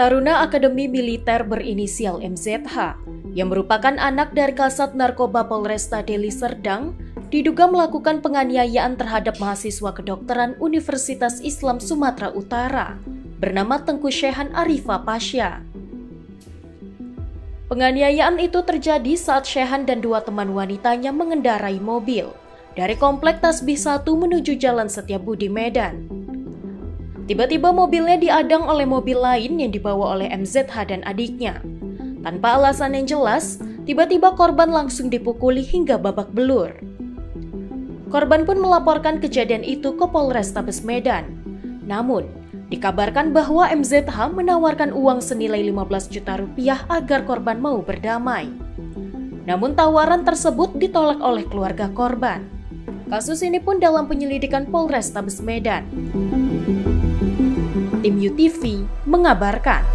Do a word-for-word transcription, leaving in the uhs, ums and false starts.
Taruna Akademi Militer berinisial M Z H yang merupakan anak dari Kasat Narkoba Polresta Deli Serdang diduga melakukan penganiayaan terhadap mahasiswa kedokteran Universitas Islam Sumatera Utara bernama Tengku Shehan Arifa Pasha. Penganiayaan itu terjadi saat Shehan dan dua teman wanitanya mengendarai mobil dari Komplek Tasbih satu menuju Jalan Setiabudi Medan. Tiba-tiba mobilnya diadang oleh mobil lain yang dibawa oleh M Z H dan adiknya. Tanpa alasan yang jelas, tiba-tiba korban langsung dipukuli hingga babak belur. Korban pun melaporkan kejadian itu ke Polrestabes Medan. Namun, dikabarkan bahwa M Z H menawarkan uang senilai lima belas juta rupiah agar korban mau berdamai. Namun tawaran tersebut ditolak oleh keluarga korban. Kasus ini pun dalam penyelidikan Polrestabes Medan. Tim U T V mengabarkan.